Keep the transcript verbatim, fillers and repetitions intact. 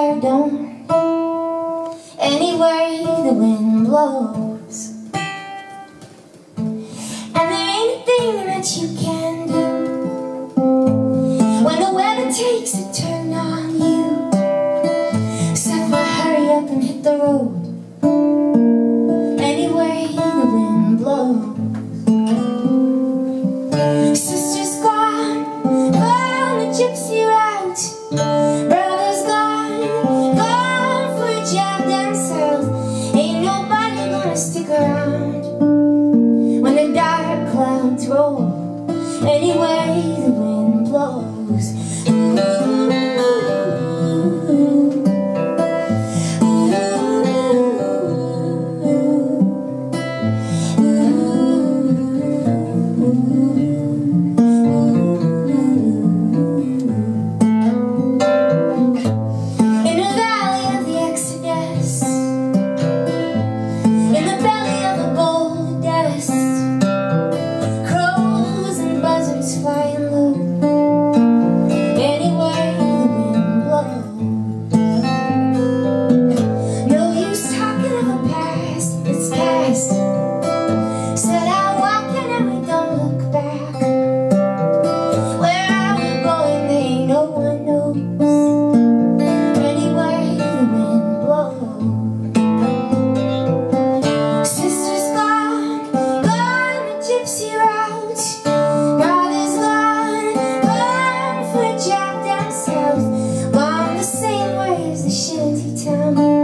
fire don't. Any way the wind blows, and there ain't a thing that you can do when the weather takes a turn on you. Except for hurry up and hit the road. Any way the wind blows. Sister's gone, gone the gypsy route. Brother's gone, gone for a job down south. Ain't nobody gonna stick around when the dark clouds roll. Any way the wind blows. Shanty town.